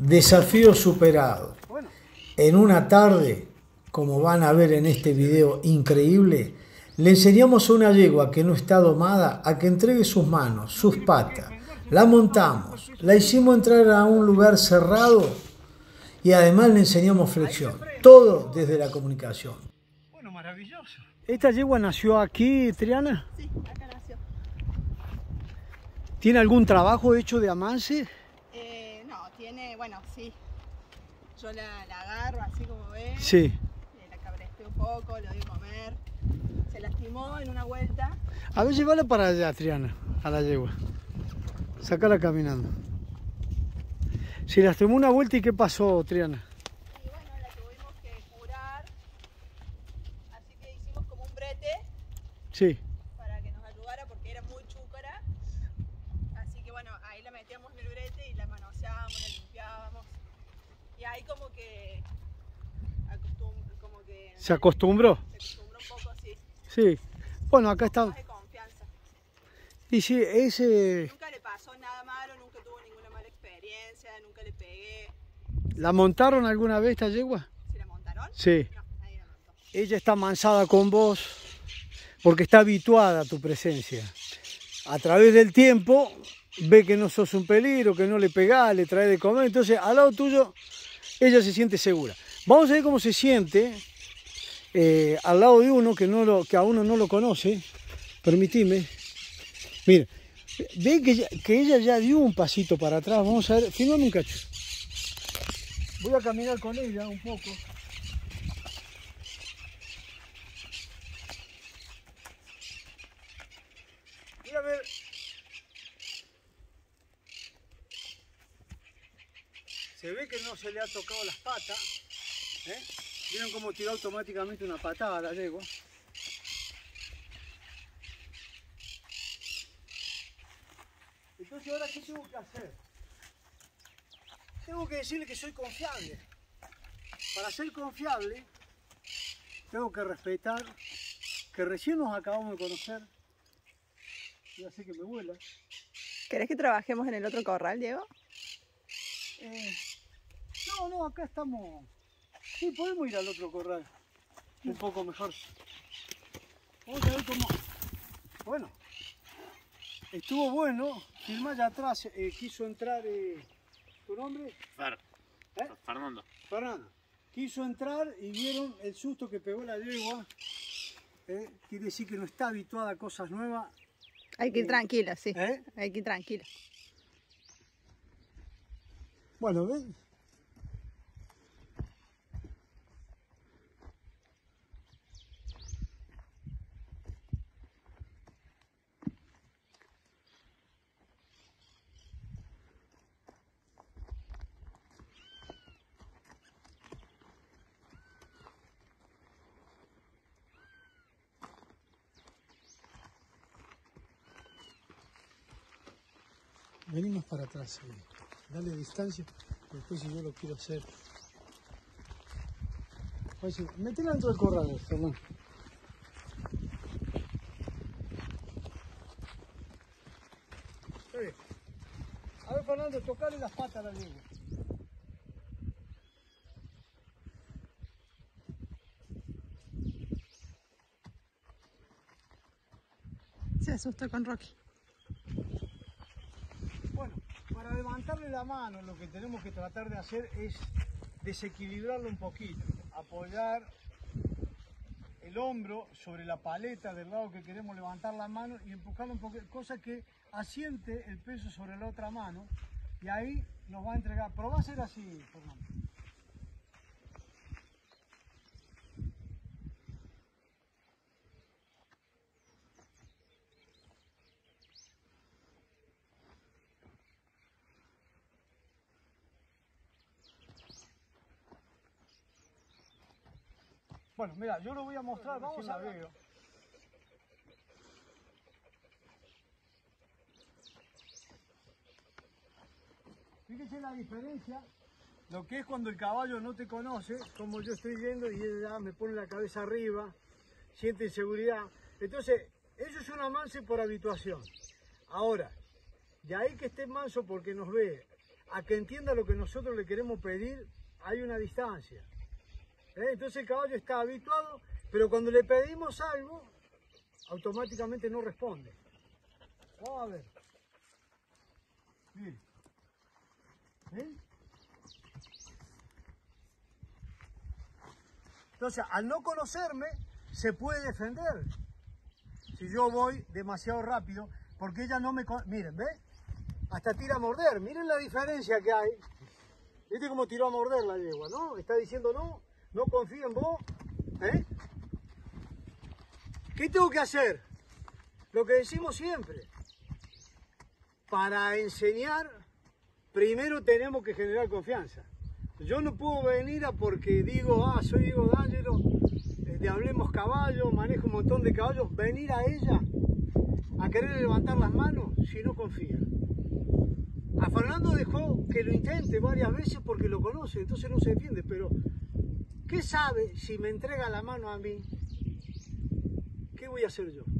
Desafío superado. En una tarde, como van a ver en este video increíble, le enseñamos a una yegua que no está domada a que entregue sus manos, sus patas. La montamos, la hicimos entrar a un lugar cerrado y además le enseñamos flexión. Todo desde la comunicación. Bueno, maravilloso. ¿Esta yegua nació aquí, Triana? Sí, acá nació. ¿Tiene algún trabajo hecho de amance? No, tiene, bueno, sí. Yo la agarro así como ves. Sí. La cabresteo un poco, le doy a comer. Se lastimó en una vuelta. A ver, llévala para allá, Triana, a la yegua. Sácala caminando. Se lastimó una vuelta y ¿qué pasó, Triana? Y bueno, la tuvimos que curar. Así que hicimos como un brete. Sí. Para que nos ayudara porque era muy chúcara. Así que bueno, ahí la metíamos en el brete y la manoseábamos, la limpiábamos. Y ahí como que ¿Se acostumbró? Se acostumbró un poco, sí. Sí. Bueno, acá está. Más de confianza. Y sí, ese... Nunca le pasó nada malo, nunca tuvo ninguna mala experiencia, nunca le pegué. ¿La montaron alguna vez esta yegua? ¿Se la montaron? Sí. No, nadie la montó. Ella está amansada con vos porque está habituada a tu presencia. A través del tiempo ve que no sos un peligro, que no le pegás, le traes de comer, entonces al lado tuyo ella se siente segura. Vamos a ver cómo se siente al lado de uno que a uno no lo conoce. Permitime. Mira, ve que ella ya dio un pasito para atrás. Vamos a ver, filmame un cacho. Voy a caminar con ella un poco. Mira, a ver. Se ve que no se le ha tocado las patas. ¿Vieron cómo tiró automáticamente una patada a la yegua? Entonces, ¿ahora qué tengo que hacer? Tengo que decirle que soy confiable. Para ser confiable, tengo que respetar que recién nos acabamos de conocer. Ya sé que me vuela. ¿Querés que trabajemos en el otro corral, Diego? No, acá estamos. Sí, podemos ir al otro corral. Un poco mejor. Vamos a ver cómo. Bueno, estuvo bueno. Filmar allá atrás, quiso entrar. ¿Tu nombre? Fernando. Fernando. Quiso entrar y vieron el susto que pegó la yegua. Quiere decir que no está habituada a cosas nuevas. Hay que ir tranquila, sí. Hay que ir tranquila. Bueno, ¿ven? Venimos para atrás, dale distancia, después si yo lo quiero hacer. Métela dentro del corral, Fernando. A ver, Fernando, tocale las patas a la yegua. Se asustó con Rocky. Bueno, para levantarle la mano lo que tenemos que tratar de hacer es desequilibrarlo un poquito, apoyar el hombro sobre la paleta del lado que queremos levantar la mano y empujarlo un poquito, cosa que asiente el peso sobre la otra mano y ahí nos va a entregar. Pero va a ser así, Fernando. Bueno, mira, yo lo voy a mostrar, vamos a ver. Fíjense la diferencia, lo que es cuando el caballo no te conoce, como yo estoy yendo y él ya me pone la cabeza arriba, siente inseguridad. Entonces, eso es un amance por habituación. Ahora, de ahí que esté manso porque nos ve a que entienda lo que nosotros le queremos pedir, hay una distancia. Entonces el caballo está habituado, pero cuando le pedimos algo, automáticamente no responde. Vamos a ver. Miren. ¿Ven? Entonces, al no conocerme, se puede defender. Si yo voy demasiado rápido, porque ella no me... Miren, ¿ves? Hasta tira a morder. Miren la diferencia que hay. ¿Viste cómo tiró a morder la yegua, no? Está diciendo no, no confío en vos. ¿Qué tengo que hacer? Lo que decimos siempre. Para enseñar, primero tenemos que generar confianza. Yo no puedo venir a porque digo, soy Diego D'Angelo, de Hablemos Caballo, manejo un montón de caballos, venir a ella a querer levantar las manos si no confía. A Fernando dejó que lo intente varias veces porque lo conoce, entonces no se defiende, pero ¿qué sabe si me entrega la mano a mí? ¿Qué voy a hacer yo?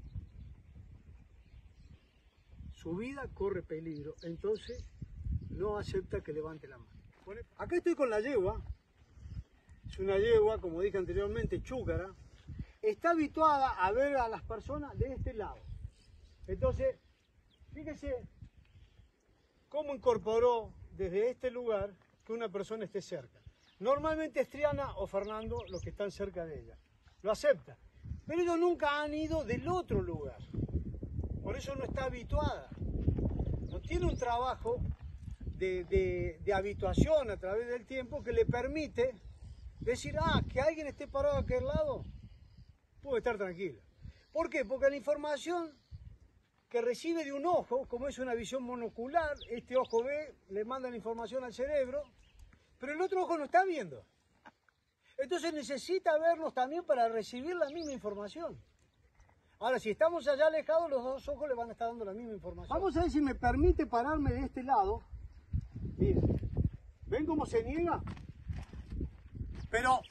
Su vida corre peligro, entonces no acepta que levante la mano. Acá estoy con la yegua, es una yegua, como dije anteriormente, chúcara, está habituada a ver a las personas de este lado. Entonces, fíjese cómo incorporó desde este lugar que una persona esté cerca. Normalmente es Triana o Fernando los que están cerca de ella, lo acepta, pero ellos nunca han ido del otro lugar, por eso no está habituada, no tiene un trabajo de habituación a través del tiempo que le permite decir, que alguien esté parado a aquel lado, puede estar tranquila. ¿Por qué? Porque la información que recibe de un ojo, como es una visión monocular, este ojo ve, le manda la información al cerebro, pero el otro ojo no está viendo. Entonces necesita vernos también para recibir la misma información. Ahora, si estamos allá alejados, los dos ojos le van a estar dando la misma información. Vamos a ver si me permite pararme de este lado. Miren, ¿ven cómo se niega? Pero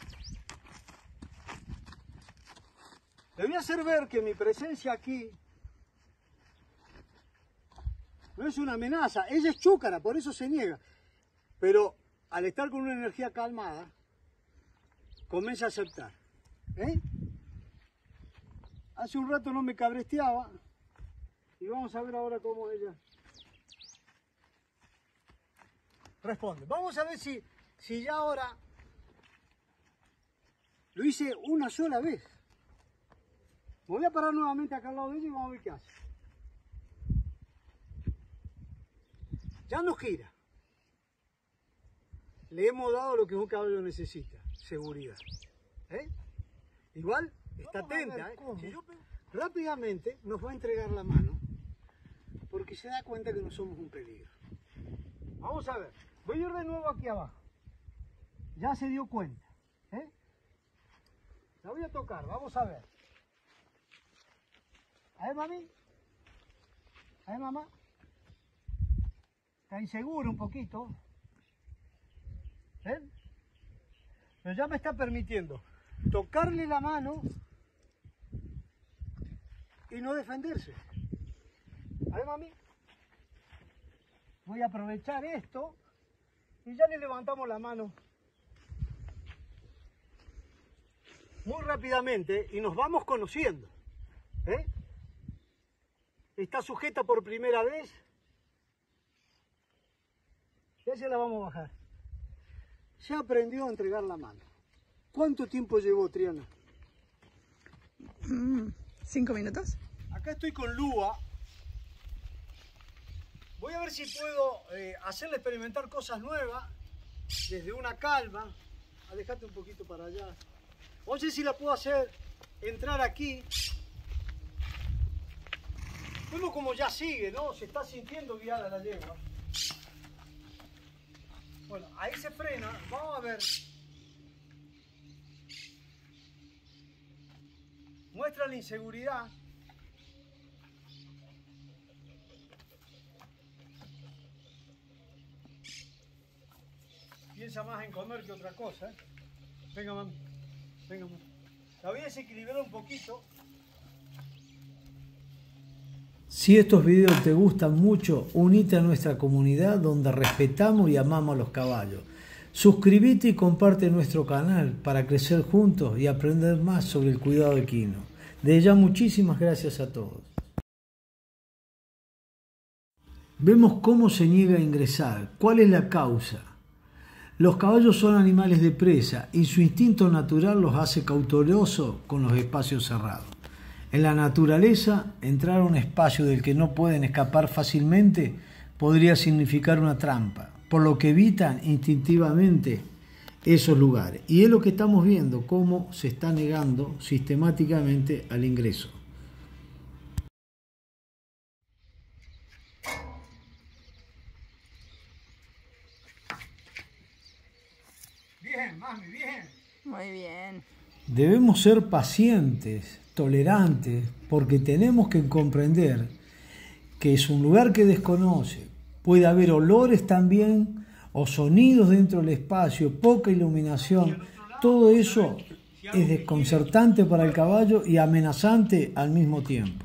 le voy a hacer ver que mi presencia aquí no es una amenaza. Ella es chúcara, por eso se niega. Pero al estar con una energía calmada, comienza a aceptar. Hace un rato no me cabresteaba y vamos a ver ahora cómo ella responde. Vamos a ver si ya ahora lo hice una sola vez. Me voy a parar nuevamente acá al lado de ella y vamos a ver qué hace. Ya no gira. Le hemos dado lo que un caballo necesita, seguridad. Igual está atenta. Si yo rápidamente nos va a entregar la mano porque se da cuenta que no somos un peligro. Vamos a ver. Voy a ir de nuevo aquí abajo. Ya se dio cuenta. La voy a tocar, vamos a ver. A ver, mami. A ver, mamá. Está inseguro un poquito. ¿Ven? Pero ya me está permitiendo tocarle la mano y no defenderse. A ver, mami. Voy a aprovechar esto y ya le levantamos la mano muy rápidamente y nos vamos conociendo. Está sujeta por primera vez. Ya se la vamos a bajar. Ya aprendió a entregar la mano. ¿Cuánto tiempo llevó, Triana? 5 minutos. Acá estoy con Lua. Voy a ver si puedo hacerle experimentar cosas nuevas desde una calma. Alejate un poquito para allá. No sé si la puedo hacer entrar aquí. Vemos como ya sigue, ¿no? Se está sintiendo guiada la yegua. Bueno, ahí se frena. Vamos a ver. Muestra la inseguridad. Piensa más en comer que otra cosa. Venga, mami. Venga, mami. La voy a desequilibrar un poquito. Si estos videos te gustan mucho, unite a nuestra comunidad donde respetamos y amamos a los caballos. Suscríbete y comparte nuestro canal para crecer juntos y aprender más sobre el cuidado equino. De ya muchísimas gracias a todos. Vemos cómo se niega a ingresar. ¿Cuál es la causa? Los caballos son animales de presa y su instinto natural los hace cautelosos con los espacios cerrados. En la naturaleza, entrar a un espacio del que no pueden escapar fácilmente podría significar una trampa, por lo que evitan instintivamente esos lugares. Y es lo que estamos viendo, cómo se está negando sistemáticamente al ingreso. Bien, mami, bien. Muy bien. Debemos ser pacientes, tolerantes, porque tenemos que comprender que es un lugar que desconoce. Puede haber olores también o sonidos dentro del espacio, poca iluminación. Todo eso es desconcertante para el caballo y amenazante al mismo tiempo.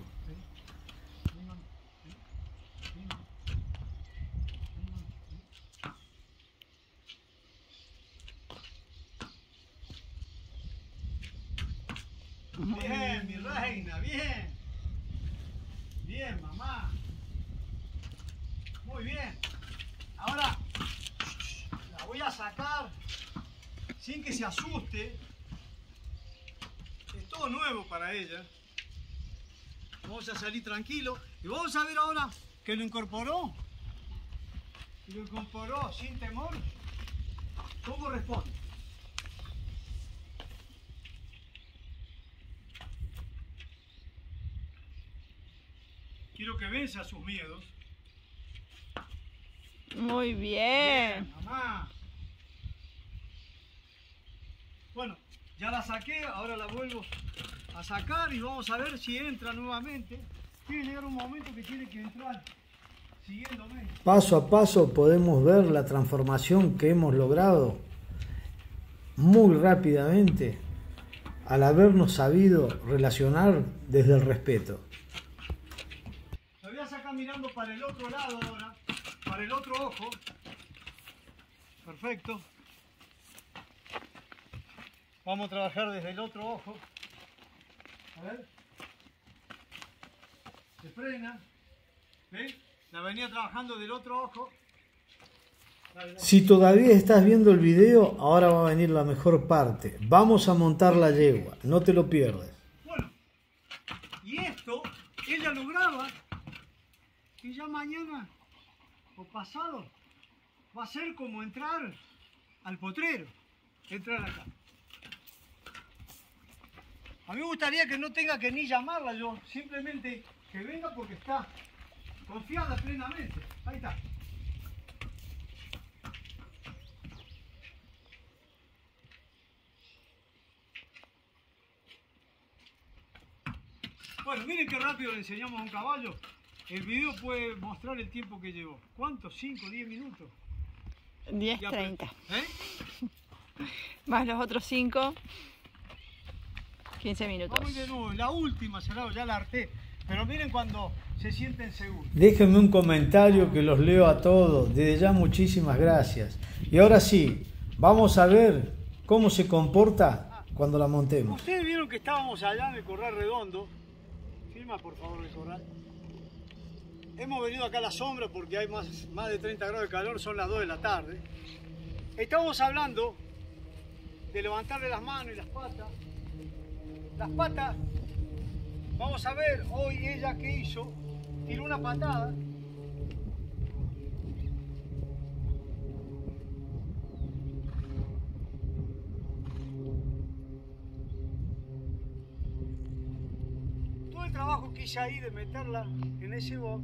Bien, mi reina, bien. Bien, mamá. Muy bien. Ahora la voy a sacar sin que se asuste. Es todo nuevo para ella. Vamos a salir tranquilo y vamos a ver ahora que lo incorporó. Y lo incorporó sin temor. ¿Cómo responde? Quiero que venza sus miedos. Muy bien. Mamá. Bueno, ya la saqué, ahora la vuelvo a sacar y vamos a ver si entra nuevamente. Tiene que llegar un momento que tiene que entrar siguiéndome. Paso a paso podemos ver la transformación que hemos logrado muy rápidamente al habernos sabido relacionar desde el respeto. La voy a sacar mirando para el otro lado ahora, para el otro ojo. Perfecto. Vamos a trabajar desde el otro ojo. A ver. Se frena. ¿Ven? La venía trabajando del otro ojo. Dale. Si todavía estás viendo el video, ahora va a venir la mejor parte. Vamos a montar la yegua, no te lo pierdas. Bueno, y esto, ella lograba que ya mañana o pasado va a ser como entrar al potrero, entrar acá. A mí me gustaría que no tenga que ni llamarla yo, simplemente que venga porque está confiada plenamente. Ahí está. Bueno, miren qué rápido le enseñamos a un caballo. El video puede mostrar el tiempo que llevó. ¿Cuánto? ¿5, 10 minutos? 10:30. ¿Eh? Más los otros 5. 15 minutos. Vamos de nuevo. La última será, ya la harté. Pero miren cuando se sienten seguros. Déjenme un comentario que los leo a todos. Desde ya muchísimas gracias. Y ahora sí, vamos a ver cómo se comporta cuando la montemos. Ustedes vieron que estábamos allá en el Corral Redondo. Filma por favor el corral. Hemos venido acá a la sombra porque hay más de 30 grados de calor, son las 2 de la tarde. Estamos hablando de levantarle las manos y las patas. Las patas, vamos a ver hoy ella qué hizo. Tiró una patada. Todo el trabajo que hice ahí de meterla en ese box,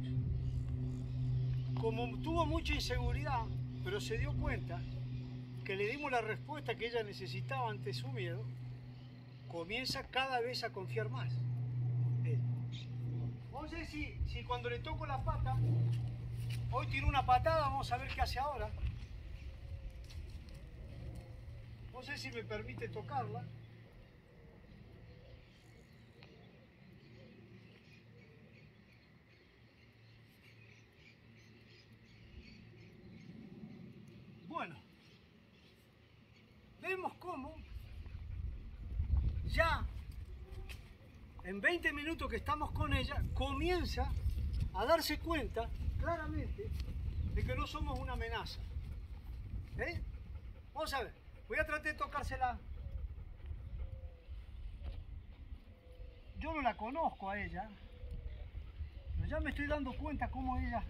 como tuvo mucha inseguridad, pero se dio cuenta que le dimos la respuesta que ella necesitaba ante su miedo, comienza cada vez a confiar más. Vamos a ver si cuando le toco la pata, hoy tiró una patada, vamos a ver qué hace ahora. No sé si me permite tocarla. en 20 minutos que estamos con ella, comienza a darse cuenta claramente de que no somos una amenaza. Vamos a ver, voy a tratar de tocársela. Yo no la conozco a ella, pero ya me estoy dando cuenta cómo ella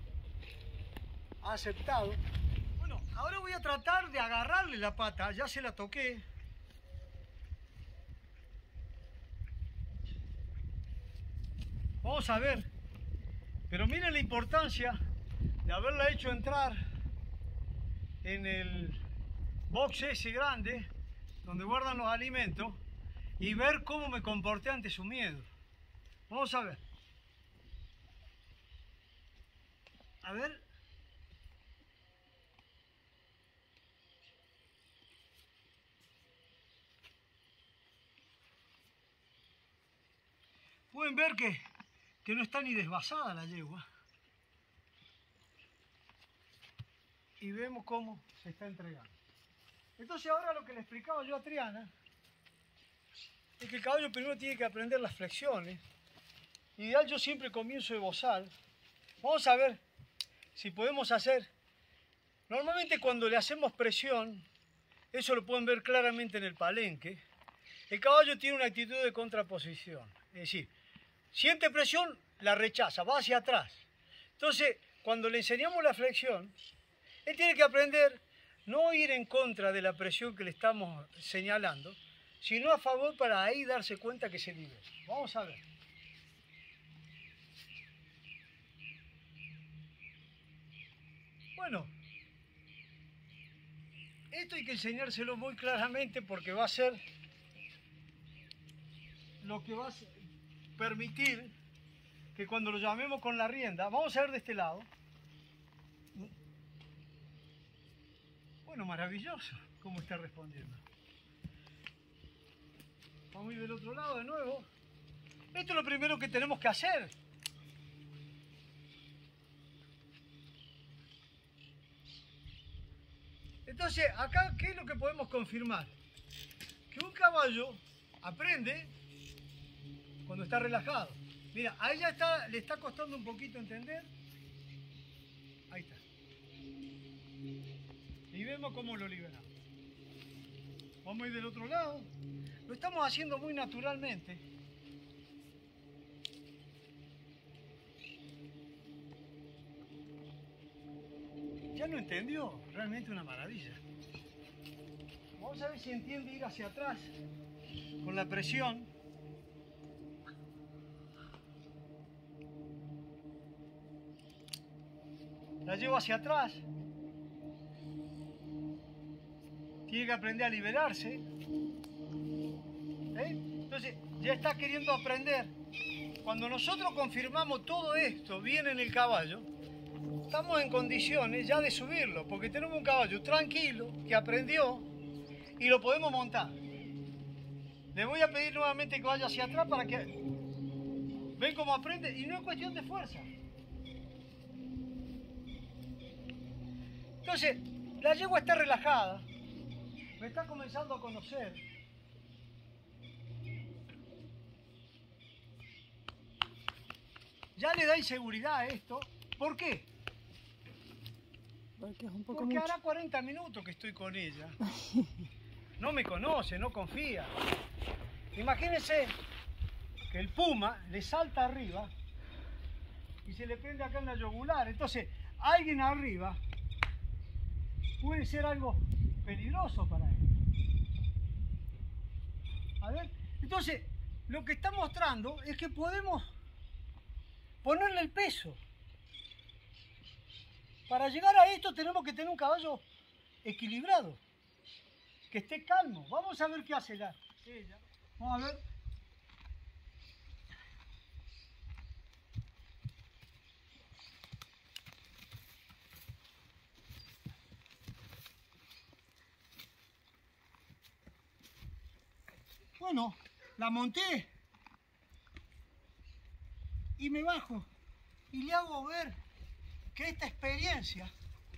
ha aceptado. Bueno, ahora voy a tratar de agarrarle la pata, ya se la toqué. Vamos a ver, pero miren la importancia de haberla hecho entrar en el box ese grande donde guardan los alimentos y ver cómo me comporté ante su miedo. Vamos a ver. A ver. Pueden ver que no está ni desvasada la yegua. Y vemos cómo se está entregando. Entonces ahora lo que le explicaba yo a Triana es que el caballo primero tiene que aprender las flexiones. Ideal, yo siempre comienzo de bozal. Vamos a ver si podemos hacer. Normalmente cuando le hacemos presión, eso lo pueden ver claramente en el palenque, el caballo tiene una actitud de contraposición. Es decir, siente presión, la rechaza, va hacia atrás. Entonces, cuando le enseñamos la flexión, él tiene que aprender no ir en contra de la presión que le estamos señalando, sino a favor para ahí darse cuenta que se libera. Vamos a ver. Bueno, esto hay que enseñárselo muy claramente porque va a ser lo que va a permitir que cuando lo llamemos con la rienda, vamos a ver de este lado. Bueno, maravilloso cómo está respondiendo. Vamos a ir del otro lado de nuevo. Esto es lo primero que tenemos que hacer. Entonces, acá, ¿qué es lo que podemos confirmar? Que un caballo aprende cuando está relajado. Mira, a ella le está costando un poquito entender. Ahí está. Y vemos cómo lo liberamos. Vamos a ir del otro lado. Lo estamos haciendo muy naturalmente. Ya no entendió, realmente una maravilla. Vamos a ver si entiende ir hacia atrás con la presión. La llevo hacia atrás. Tiene que aprender a liberarse. Entonces ya está queriendo aprender. Cuando nosotros confirmamos todo esto bien en el caballo, estamos en condiciones ya de subirlo, porque tenemos un caballo tranquilo que aprendió y lo podemos montar. Le voy a pedir nuevamente que vaya hacia atrás para que ven cómo aprende, y no es cuestión de fuerza. Entonces, la yegua está relajada, me está comenzando a conocer. Ya le da inseguridad a esto. ¿Por qué? Porque es un poco Porque mucho. hará 40 minutos que estoy con ella. No me conoce, no confía. Imagínense que el puma le salta arriba y se le prende acá en la yugular. Entonces, alguien arriba puede ser algo peligroso para él. A ver, entonces, lo que está mostrando es que podemos ponerle el peso. Para llegar a esto tenemos que tener un caballo equilibrado, que esté calmo. Vamos a ver qué hace ella. Vamos a ver. Bueno, la monté y me bajo y le hago ver que esta experiencia,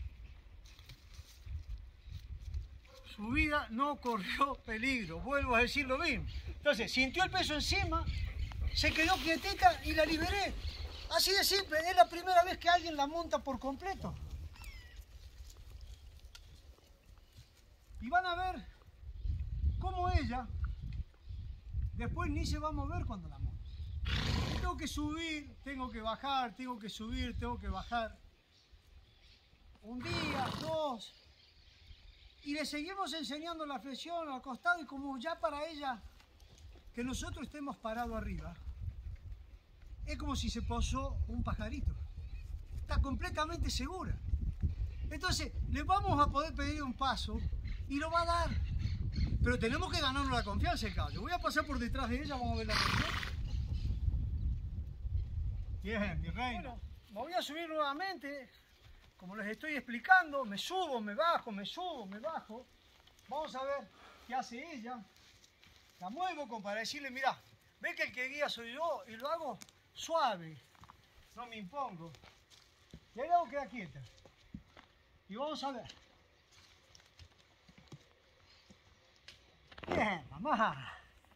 su vida no corrió peligro. Vuelvo a decir lo mismo. Entonces, sintió el peso encima, se quedó quietita y la liberé. Así de simple, es la primera vez que alguien la monta por completo. Y van a ver cómo ella después ni se va a mover cuando la monte. Tengo que subir, tengo que bajar, tengo que subir, tengo que bajar. Un día, dos. Y le seguimos enseñando la flexión al costado y como ya para ella que nosotros estemos parados arriba, es como si se posó un pajarito. Está completamente segura. Entonces, le vamos a poder pedir un paso y lo va a dar. Pero tenemos que ganarnos la confianza del caballo. Voy a pasar por detrás de ella, vamos a ver la confianza. Bien, mi reina. Bueno, me voy a subir nuevamente. Como les estoy explicando, me subo, me bajo, me subo, me bajo. Vamos a ver qué hace ella. La muevo como para decirle, mirá, ve que el que guía soy yo y lo hago suave. No me impongo. Y ahí la hago quedar quieta. Y vamos a ver. Bien, mamá.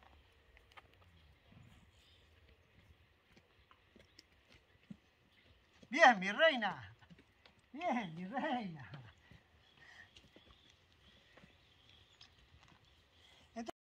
Bien, mi reina. Bien, mi reina.